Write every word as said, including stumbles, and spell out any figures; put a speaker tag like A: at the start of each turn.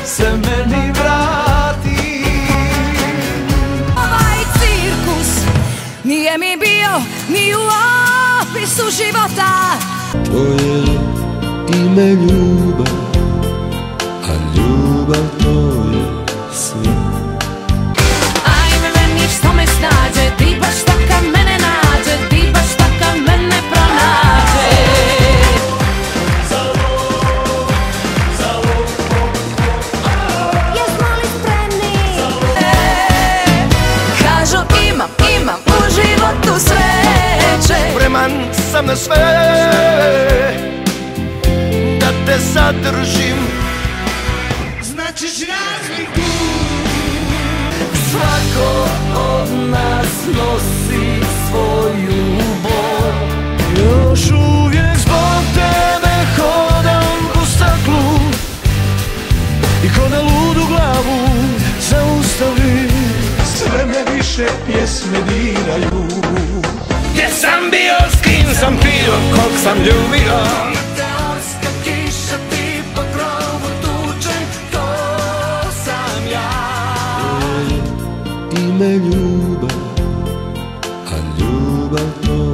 A: se meni vrati.
B: Ovaj cirkus nije mi bio ni u opisu života.
A: Tvoje ime ljubav, a ljubav to je sve.
B: Ajme meni što me snađe, ti baš što kad mene nađe, ti baš što kad mene pronađe. Jesmo li spremni? Kažu imam, imam u životu sreće.
A: Spreman sam na sve, da te zadržim. Značiš razliku.
B: Svako od nas nosi svoju bol.
A: Još uvijek zbog tebe hodam po staklu i ko na ludu glavu zaustavi. Sve me više pjesme diraju. Gdje sam bio, s kim sam pio, kog sam ljubio. Meteorska kiša ti po krovu tuče, to sam ja. Ime ljubav, a ljubav to